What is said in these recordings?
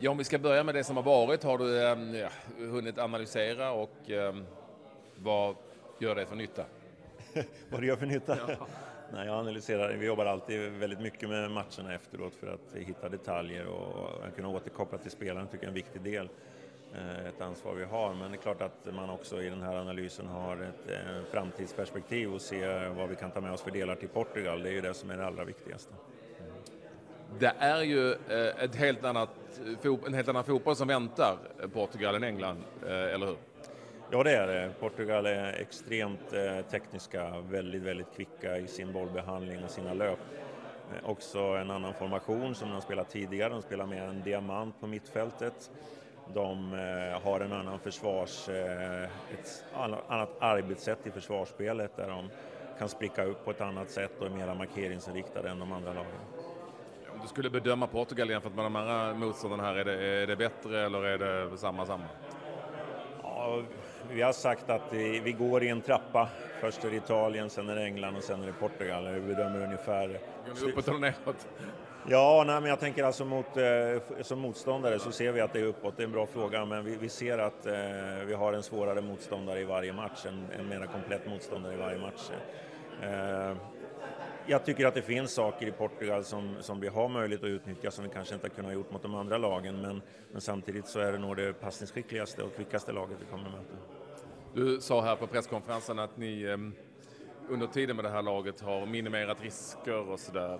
Ja, om vi ska börja med det som har varit, har du hunnit analysera och vad gör det för nytta? Vad det gör för nytta? Ja. Nej, jag analyserar. Vi jobbar alltid väldigt mycket med matcherna efteråt för att hitta detaljer och kunna återkoppla till spelaren, tycker jag är en viktig del. Ett ansvar vi har, men det är klart att man också i den här analysen har ett framtidsperspektiv och ser vad vi kan ta med oss för delar till Portugal. Det är ju det som är det allra viktigaste. Det är ju en helt annan fotboll som väntar Portugal än England, eller hur? Ja, det är det. Portugal är extremt tekniska, väldigt, väldigt kvicka i sin bollbehandling och sina löp. Också en annan formation som de spelat tidigare. De spelar med en diamant på mittfältet. De har en annan ett annat arbetssätt i försvarsspelet där de kan spricka upp på ett annat sätt och är mer markeringsinriktade än de andra lagen. Om du skulle bedöma Portugal jämfört med de andra motståndarna här, är det bättre eller är det samma? Ja, vi har sagt att vi går i en trappa. Först är det Italien, sen är det England och sen är det Portugal. Vi bedömer ungefär... Går ni uppåt eller neråt? Ja, nej, men jag tänker alltså som motståndare så ser vi att det är uppåt. Det är en bra fråga, men vi ser att vi har en svårare motståndare i varje match. En mer komplett motståndare i varje match. Jag tycker att det finns saker i Portugal som vi har möjlighet att utnyttja som vi kanske inte har kunnat gjort mot de andra lagen, men samtidigt så är det nog det passningsskickligaste och kvickaste laget vi kommer att möta. Du sa här på presskonferensen att ni under tiden med det här laget har minimerat risker och sådär.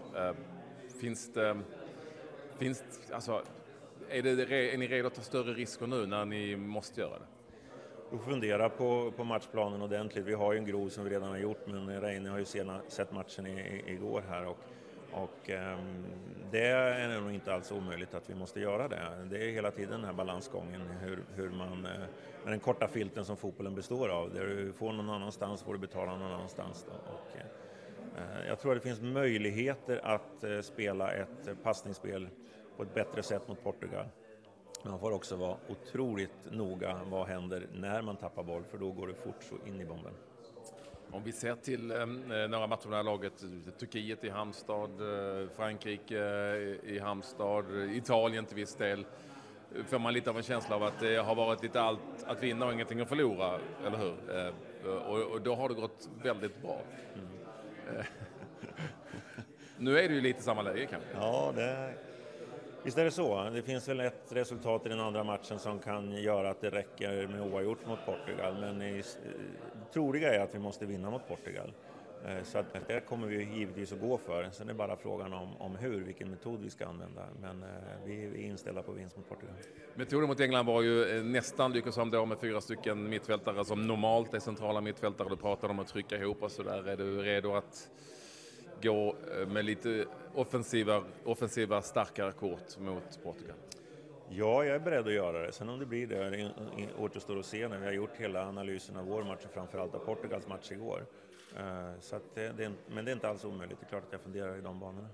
Är ni redo att ta större risker nu när ni måste göra det? Vi får fundera på matchplanen ordentligt. Vi har ju en grov som vi redan har gjort, men Reine har ju sett matchen igår här och det är nog inte alls omöjligt att vi måste göra det. Det är hela tiden den här balansgången hur man med den korta filten som fotbollen består av, där du får någon annanstans får du betala någon annanstans då. Och jag tror att det finns möjligheter att spela ett passningsspel på ett bättre sätt mot Portugal. Man får också vara otroligt noga vad händer när man tappar boll, för då går det fort så in i bomben. Om vi ser till några matcher med det här laget, Turkiet i Halmstad, Frankrike i Halmstad, Italien till viss del, får man lite av en känsla av att det har varit lite allt att vinna och ingenting att förlora, eller hur? Och då har det gått väldigt bra. Nu är det ju lite samma läge kanske. Ja, visst är det så. Det finns väl ett resultat i den andra matchen som kan göra att det räcker med oavgjort mot Portugal. Men troliga är att vi måste vinna mot Portugal. Så att det kommer vi givetvis att gå för. Sen är det bara frågan om vilken metod vi ska använda. Men vi är inställda på vinst mot Portugal. Metoden mot England var ju nästan lyckosam då med 4 stycken mittfältare som normalt är centrala mittfältare. Du pratade om att trycka ihop och så där. Är du redo att gå med lite offensiva starkare kort mot Portugal? Ja, jag är beredd att göra det. Sen om det blir det återstår att se när vi har gjort hela analysen av vår match och framförallt av Portugals match igår. Så att men det är inte alls omöjligt. Det är klart att jag funderar i de banorna.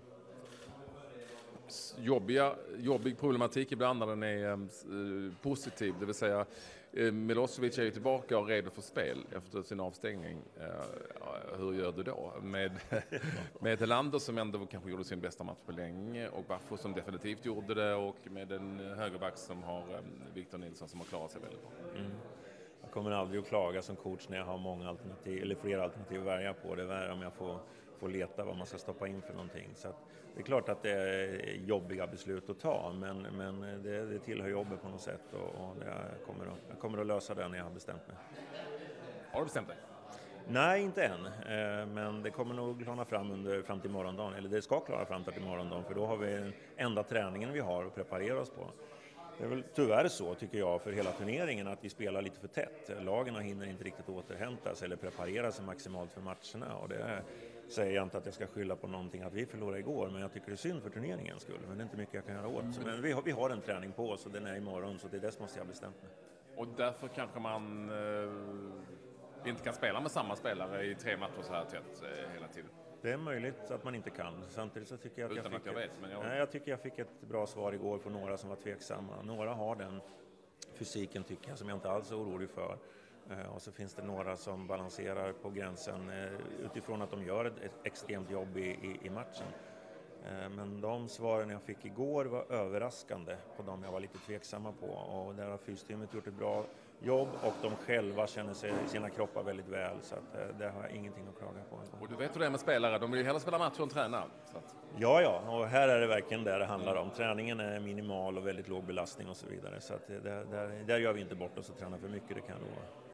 Jobbig problematik ibland när den är positiv, det vill säga Milosevic är ju tillbaka och redo för spel efter sin avstängning. Hur gör du då? Med Helander som ändå kanske gjorde sin bästa match på länge och Baffo som definitivt gjorde det och med en högerback som har Victor Nilsson som har klarat sig väldigt bra. Jag kommer aldrig att klaga som coach när jag har många alternativ eller fler alternativ att välja på. Det är om jag får leta vad man ska stoppa in för någonting. Så att det är klart att det är jobbiga beslut att ta, men det tillhör jobbet på något sätt och jag kommer att lösa det när jag har bestämt mig. Har du bestämt dig? Nej, inte än. Men det kommer nog klara fram till morgondagen. Eller det ska klara fram till morgondagen, för då har vi den enda träningen vi har att preparera oss på. Det är väl tyvärr så, tycker jag, för hela turneringen att vi spelar lite för tätt. Lagen hinner inte riktigt återhämta sig eller preparera sig maximalt för matcherna. Och det säger jag inte att jag ska skylla på någonting att vi förlorade igår, men jag tycker det är synd för turneringens skull. Men det är inte mycket jag kan göra åt. Så, men vi har en träning på oss och den är imorgon, så det är dess måste jag bestämt mig. Och därför kanske man inte kan spela med samma spelare i 3 matcher så här tätt hela tiden. Det är möjligt att man inte kan. Samtidigt så tycker jag att jag tycker jag fick ett bra svar igår på några som var tveksamma. Några har den fysiken, tycker jag, som jag inte alls är orolig för. Och så finns det några som balanserar på gränsen utifrån att de gör ett extremt jobb i matchen. Men de svaren jag fick igår var överraskande på de jag var lite tveksamma på. Och där har fysteamet gjort ett bra jobb och de själva känner sig i sina kroppar väldigt väl. Så att, det har jag ingenting att klaga på. Och du vet hur det är med spelare, de vill ju hellre spela matcher än träna. Så att... Ja, och här är det verkligen det handlar om. Träningen är minimal och väldigt låg belastning och så vidare. Så att där gör vi inte bort oss och tränar för mycket, det kan jag lova.